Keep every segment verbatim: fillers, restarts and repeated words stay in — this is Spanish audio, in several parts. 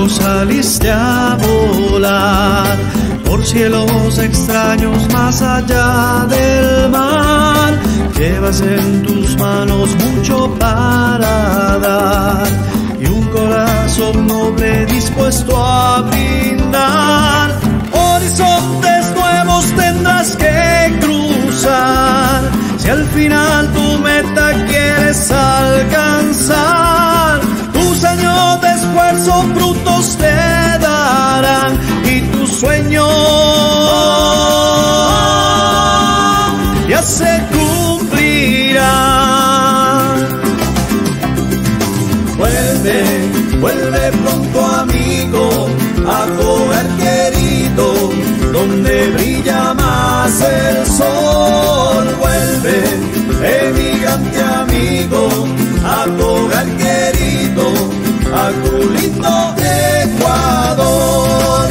cuando saliste a volar por cielos extraños más allá del mar. Llevas en tus manos mucho para dar y un corazón noble dispuesto a brindar. Horizontes nuevos tendrás que cruzar si al final tu meta quieres alcanzar. Tus años de esfuerzo frutos te darán y tus sueños ya se cumplirán. Vuelve, vuelve pronto amigo, a hogar querido, donde brilla más el sol. Vuelve, emigrante amigo, a hogar querido, a tu lindo Ecuador.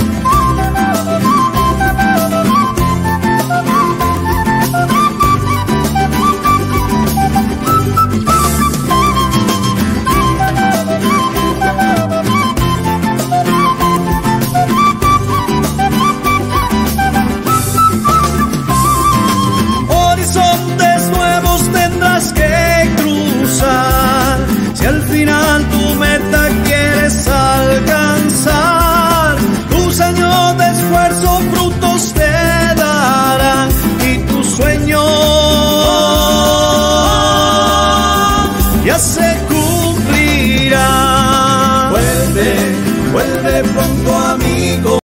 Horizontes nuevos tendrás que cruzar si al final tu meta quieres alcanzar. Tus años de esfuerzo frutos te darán y tus sueños ya se cumplirán. Vuelve, vuelve pronto amigo.